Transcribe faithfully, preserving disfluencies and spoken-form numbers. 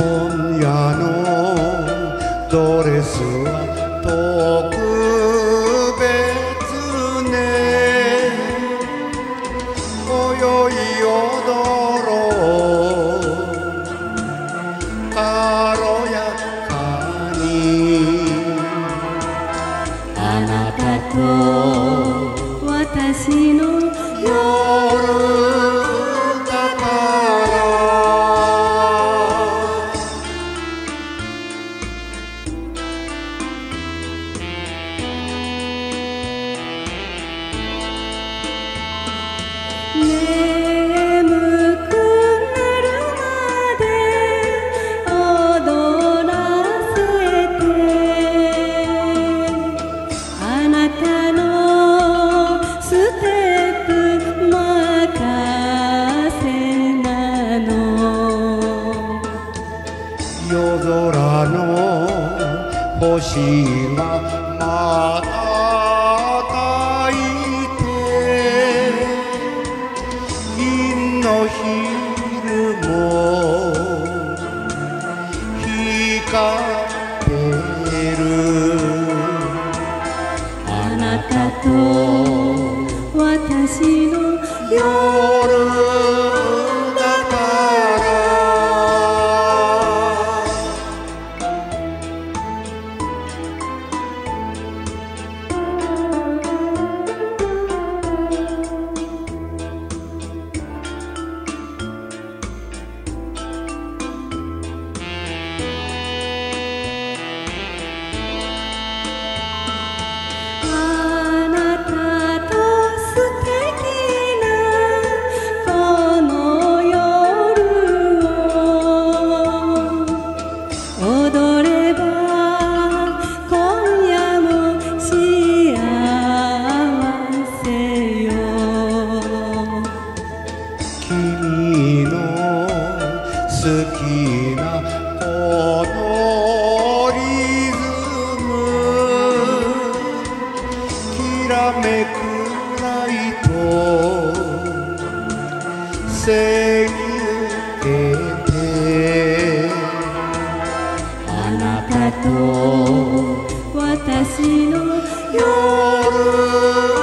今夜のドレスは特別ね。今宵踊ろう軽やかに。 あなたと私の夜眠くなるまで踊らせて、あなたのステップ任せなの。 夜空の星がまたいて、銀の昼も光ってる。 あなたと私の夜君の好きなこのリズム、きらめくライト背に受けて、 あなたと私の夜